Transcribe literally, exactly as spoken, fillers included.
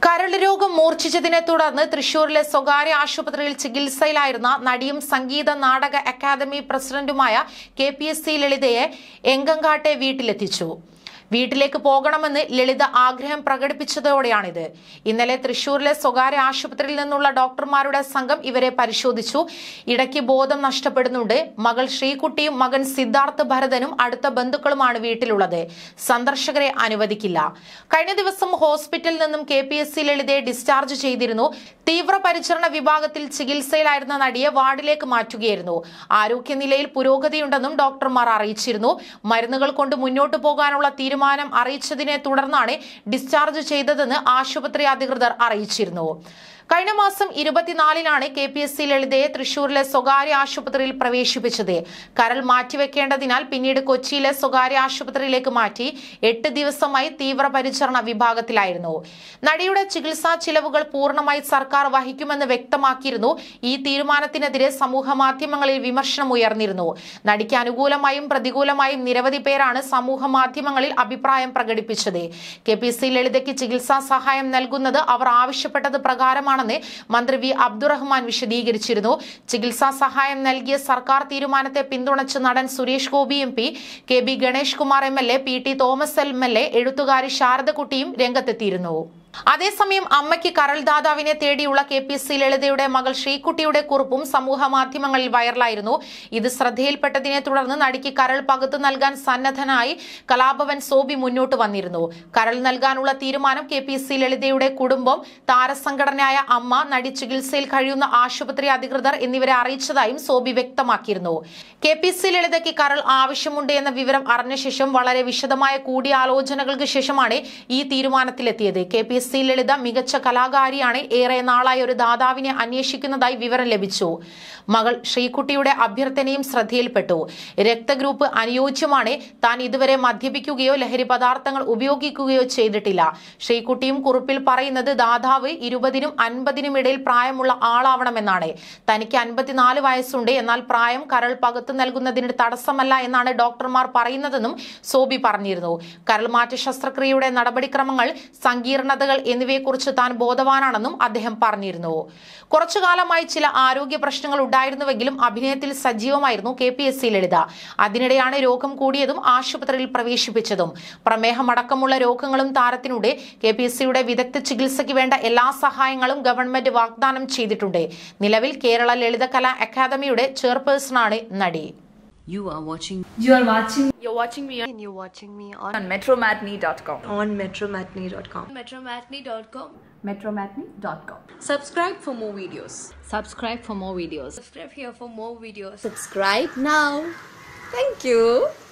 കരൾ രോഗം മൂർച്ഛിച്ചതിനെ തുടർന്ന് തൃശൂരിലെ സ്വകാര്യ ആശുപത്രിയിൽ ചികിത്സയിലായിരുന്ന നടിയും സംഗീത നാടക അക്കാദമി പ്രസിഡന്റുമായ കെ പി എസ് സി ലളിതയെ എങ്കങ്കാട്ടെ വീട്ടിലെത്തിച്ചു. വീട്ടിലേക്ക് പോകണമെന്ന് ലളിത ആഗ്രഹം പ്രകടിപ്പിച്ചതോടെയാണിത്. ഇന്നലെ തൃശൂരിലെ സ്വകാര്യ ആശുപത്രിയിൽ നിന്നുള്ള ഡോക്ടർമാരുടെ സംഘം ഇവരെ പരിശോധിച്ചു. ഇടയ്ക്ക് ബോധം നഷ്ടപ്പെടുന്നുണ്ട്. മകൾ ശ്രീകുട്ടിയും മകൻ സിദ്ധാർത്ഥ് ഭരതനും അടുത്ത ബന്ധുക്കളുമാണ് വീട്ടിലുള്ളത്. സന്ദർശകരെ അനുവദിക്കില്ല. കഴിഞ്ഞ ദിവസം ഹോസ്പിറ്റലിൽ നിന്നും കെ പി എസ് സി ലളിതയെ ഡിസ്ചാർജ് ചെയ്തിരുന്നു. തീവ്രപരിചരണ വിഭാഗത്തിൽ ചികിത്സയിലായിരുന്ന നടിയെ വാർഡിലേക്ക് മാറ്റുകയായിരുന്നു. ആരോഗ്യനിലയിൽ പുരോഗതിയുണ്ടെന്നും ഡോക്ടർമാർ അറിയിച്ചിരുന്നു. മരുന്നുകൾ കൊണ്ട് മുന്നോട്ടു പോകാനുള്ള തീരുമാനം അറിയിച്ചതിനെ തുടർന്നാണ് ഡിസ്ചാർജ് ചെയ്തതെന്ന് ആശുപത്രി അധികൃതർ അറിയിച്ചിരുന്നു. കഴിഞ്ഞ മാസം ഇരുപത്തിനാലിനാണ് കെ പി എസ് സി ലളിതയെ തൃശൂരിലെ സ്വകാര്യ ആശുപത്രിയിൽ പ്രവേശിപ്പിച്ചത്. കരൾ മാറ്റിവെക്കേണ്ടതിനാൽ പിന്നീട് കൊച്ചിയിലെ സ്വകാര്യ ആശുപത്രിയിലേക്ക് മാറ്റി. എട്ട് ദിവസമായി തീവ്രപരിചരണ വിഭാഗത്തിലായിരുന്നു. നടിയുടെ ചികിത്സാ ചിലവുകൾ പൂർണ്ണമായി സർക്കാർ വഹിക്കുമെന്ന് വ്യക്തമാക്കിയിരുന്നു. ഈ തീരുമാനത്തിനെതിരെ സമൂഹ മാധ്യമങ്ങളിൽ വിമർശനം ഉയർന്നിരുന്നു. നടിക്ക് അനുകൂലമായും പ്രതികൂലമായും നിരവധി പേരാണ് സമൂഹ മാധ്യമങ്ങളിൽ അഭിപ്രായം പ്രകടിപ്പിച്ചത്. കെ പി എസ് സി ലളിതയ്ക്ക് ചികിത്സാ സഹായം നൽകുന്നത് അവർ ആവശ്യപ്പെട്ടത് പ്രകാരമാണ് മന്ത്രി വി അബ്ദുറഹ്മാൻ വിശദീകരിച്ചിരുന്നു. ചികിത്സാ സഹായം നൽകിയ സർക്കാർ തീരുമാനത്തെ പിന്തുണച്ച് നടൻ Suresh Gopi M P, K B Ganesh Kumar M L A, P T Thomas M L A, എഴുത്തുകാരി ശാരദകുട്ടിയും രംഗത്തെത്തിയിരുന്നു. അതേസമയം അമ്മയ്ക്ക് കരൾ ദാതാവിനെ തേടിയുള്ള കെ പി എസ് സി ലളിതയുടെ മകൾ ശ്രീകുട്ടിയുടെ കുറിപ്പും സമൂഹ മാധ്യമങ്ങളിൽ വൈറലായിരുന്നു. ഇത് ശ്രദ്ധയിൽപ്പെട്ടതിനെ തുടർന്ന് നടിക്ക് കരൾ പകുത്തു നൽകാൻ സന്നദ്ധനായി കലാഭവൻ സോബി മുന്നോട്ട് വന്നിരുന്നു. കരൾ നൽകാനുള്ള തീരുമാനം കെ പി എസ് സി ലളിതയുടെ കുടുംബം, താരസംഘടനയായ അമ്മ, നടി ചികിത്സയിൽ കഴിയുന്ന ആശുപത്രി അധികൃതർ എന്നിവരെ അറിയിച്ചതായും സോബി വ്യക്തമാക്കിയിരുന്നു. കെ പി എസ് സി ലളിതയ്ക്ക് കരൾ ആവശ്യമുണ്ട് എന്ന വിവരം അറിഞ്ഞ ശേഷം വളരെ വിശദമായ കൂടിയാലോചനകൾക്ക് ശേഷമാണ് ഈ തീരുമാനത്തിലെത്തിയത്. കെ പി സി ലളിത മികച്ച കലാകാരിയാണ്. ഏറെ നാളായി ഒരു ദാതാവിനെ അന്വേഷിക്കുന്നതായി വിവരം ലഭിച്ചു. മകൾ ശ്രീകുട്ടിയുടെ അഭ്യർത്ഥനയും ശ്രദ്ധയിൽപ്പെട്ടു. രക്തഗ്രൂപ്പ് അനുയോജ്യമാണ്. താൻ ഇതുവരെ മദ്യപിക്കുകയോ ലഹരി പദാർത്ഥങ്ങൾ ഉപയോഗിക്കുകയോ ചെയ്തിട്ടില്ല. ശ്രീകുട്ടിയും കുറിപ്പിൽ പറയുന്നത് ദാതാവ് ഇരുപതിനും അൻപതിനും ഇടയിൽ പ്രായമുള്ള ആളാവണമെന്നാണ്. തനിക്ക് അൻപത്തിനാല് വയസ്സുണ്ട്. എന്നാൽ പ്രായം കരൾ പകുത്തു നൽകുന്നതിന് തടസ്സമല്ല എന്നാണ് ഡോക്ടർമാർ പറയുന്നതെന്നും സോബി പറഞ്ഞിരുന്നു. കരൾമാറ്റ ശസ്ത്രക്രിയയുടെ നടപടിക്രമങ്ങൾ, സങ്കീർണതകൾ എന്നിവയെക്കുറിച്ച് താൻ ബോധവാനാണെന്നും അദ്ദേഹം പറഞ്ഞിരുന്നു. കുറച്ചുകാലമായി ചില ആരോഗ്യ പ്രശ്നങ്ങൾ ഉണ്ടായിരുന്നുവെങ്കിലും അഭിനയത്തിൽ സജീവമായിരുന്നു K P S C Lalitha. അതിനിടെയാണ് രോഗം കൂടിയതും ആശുപത്രിയിൽ പ്രവേശിപ്പിച്ചതും. പ്രമേഹമടക്കമുള്ള രോഗങ്ങളും താരത്തിനുണ്ട്. കെ പി എസ് സിയുടെ വിദഗ്ധ ചികിത്സയ്ക്ക് വേണ്ട എല്ലാ സഹായങ്ങളും ഗവൺമെന്റ് വാഗ്ദാനം ചെയ്തിട്ടുണ്ട്. നിലവിൽ കേരള ലളിത കലാ അക്കാദമിയുടെ ചെയർപേഴ്സണാണ് നടി. You are watching. You are watching. You're watching me. And you're watching me on, on metromatinee dot com. On metromatinee dot com. metromatinee dot com. metromatinee dot com. Subscribe for more videos. Subscribe for more videos. Subscribe here for more videos. Subscribe now. Thank you.